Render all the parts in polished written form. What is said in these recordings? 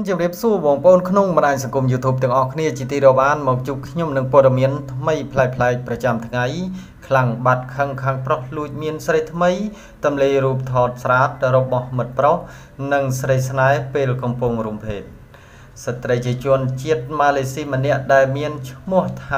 ជម្រាបសួរបងប្អូនក្នុងបណ្ដាញសង្គម YouTube ទាំងអស់គ្នាជាទីរាប់អានមកជួបខ្ញុំនឹងព័ត៌មានថ្មីប្លែកៗប្រចាំថ្ងៃខ្លាំងបាត់ខឹងខាងប្រុសលួចមានស្រីថ្មីទម្លាយរូបថតស្រាតរបស់មិត្តប្រុសនិងស្រីស្នេហ៍ពេលកំពុងរំភេទស្ត្រីជាជនជាតិម៉ាឡេស៊ីម្នាក់ដែលមានឈ្មោះថា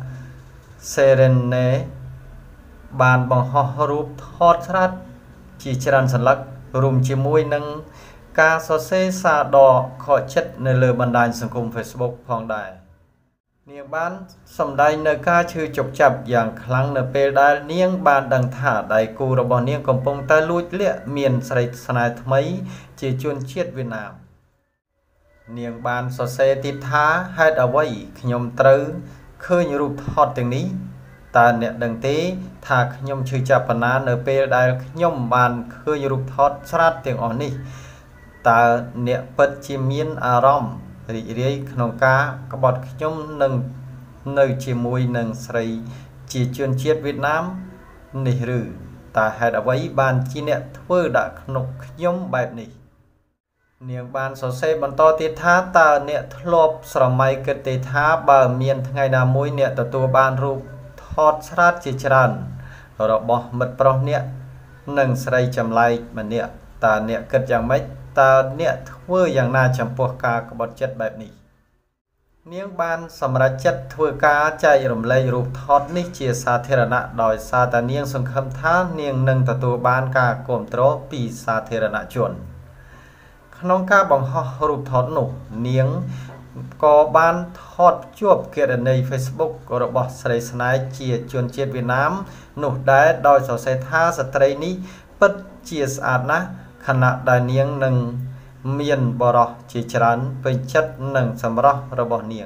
Serene បានបង្ហោះរូបថតស្រាតជាច្រើនសន្លឹករួមជាមួយនឹងការសរសេរសារដកខកចិត្តនៅលើបណ្ដាញសង្គម Facebook ផងដែរនាងបានសម្ដែងនៅការឈឺចុកចាប់យ៉ាងខ្លាំងនៅពេលដែលនាងបានដឹងថាដៃគូរបស់នាងកំពុងតែលួចលាក់មានស្រីស្នេហ៍ថ្មីជាជនជាតិវៀតណាមនាងបានសរសេរទៀតថាហេតុអ្វីខ្ញុំត្រូវឃើញរូបថតទាំងនេះតើអ្នកដឹងទេថាខ្ញុំឈឺចាប់ប៉ុណ្ណានៅពេលដែលខ្ញុំបានឃើញរូបថតស្រាតទាំងអស់នេះតើអ្នកពិតជាមានអារម្មណ៍រីករាយក្នុងការក្បត់ខ្ញុំនឹងនៅជាមួយនឹងស្រីជាជនជាតិវៀតណាមនេះឬតើហេតុអ្វីបានជាអ្នកធ្វើដាក់ក្នុងខ្ញុំបែបនេះនាងបានសរសេរបន្តទៀតថាតើអ្នកធ្លាប់ស្រមៃគិតទេថាបើមានថ្ងៃណាមួយអ្នកទទួលបានរូបថតស្រាតជាច្រើនរបស់មិត្តប្រុសអ្នកនិងស្រីចម្លែកម្នាក់តើអ្នកគិតយ៉ាងម៉េចតើអ្នកធ្វើយ៉ាងណាចំពោះការក្បត់ចិត្តបែបនេះនាងបានសម្រេចចិត្តធ្វើការចែករំលែករូបថតនេះជាសាធារណៈដោយសារតែនាងសង្ឃឹមថានាងនឹងទទួលបានការគាំទ្រពីសាធារណជនក្នុងការបង្ហោះរូបថតនោះនាងក៏បានថតភ្ជាប់គណនី Facebook របស់ស្រីស្នេហ៍ជាជនជាតិវៀតណាមនោះដែរដោយសរសេរថាស្ត្រីនេះពិតជាស្អាតណាស់ខណៈដែលនាងនឹងមានបរិសុទ្ធជាច្រើនពេញចិត្តនឹងសម្រស់របស់នាង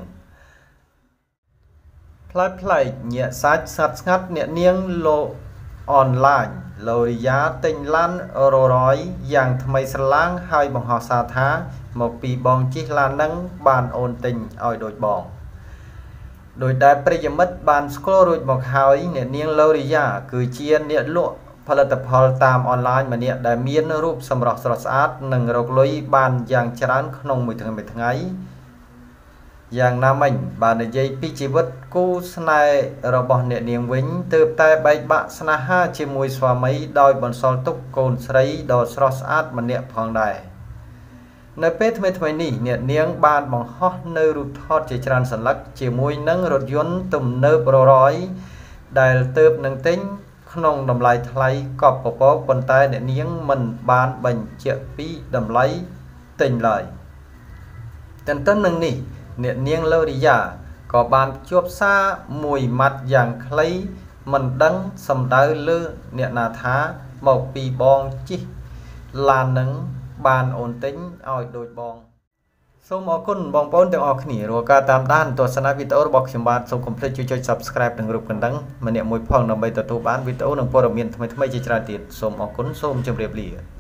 ផ្លែកញាក់សាច់ស្ងាត់អ្នកនាងលោកអនឡាញឡូរីយ៉ាទិញឡានរ៉រយយ៉ាងថ្មីស្រឡាងហើយបង្ហោះសារថាមកពីបងជិះឡាននឹងបានអូនទិញឲ្យដូចបងដោយដែលប្រិយមិត្តបានស្គាល់រួចមកហើយអ្នកនាងឡូរីយ៉ាគឺជាអ្នកលក់ផលិតផលតាមអនឡាញម្នាក់ដែលមានរូបសម្រស់ស្រស់ស្អាតនិងរកលុយបានយ៉ាងច្រើនក្នុងមួយថ្ងៃយ៉ាងណាមិញបាននិយាយពីជីវិតគូស្នេហ៍របស់អ្នកនាងវិញទើបតែបែកបាក់ស្នេហាជាមួយស្វាមីដោយបន្សល់ទុកកូនស្រីដ៏ស្រស់ស្អាតម្នាក់ផងដែរនៅពេលថ្មីនេះអ្នកនាងបានបង្ហោះនៅរូបថតជាច្រើនសន្លឹកជាមួយនឹងរថយន្តទំនើបរយដែលទើបនឹងទិញក្នុងតម្លៃថ្លៃកប់ពពកប៉ុន្តែអ្នកនាងមិនបានបញ្ជាក់ពីតម្លៃទិញឡើយទន្ទឹមនឹងនេះអ្នកនាងឡូរីយ៉ាក៏បានភ្ជាប់សារមួយម៉ាត់យ៉ាងខ្លីមិនដឹងសំដៅលើអ្នកណាថាមកពីបងជិះឡាននឹងបានអូនទិញឲ្យដូចបងសូមអរគុណបងប្អូនទាំងអស់គ្នារាល់ការតាមដានទស្សនាវីដេអូរបស់ខ្ញុំបាទសូមកុំភ្លេចជួយចុច Subscribe និងរូបកណ្ដឹងម្នាក់មួយផងដើម្បីទទួលបានវីដេអូនិងព័ត៌មានថ្មីៗជាច្រើនទៀតសូមអរគុណសូមជម្រាបលា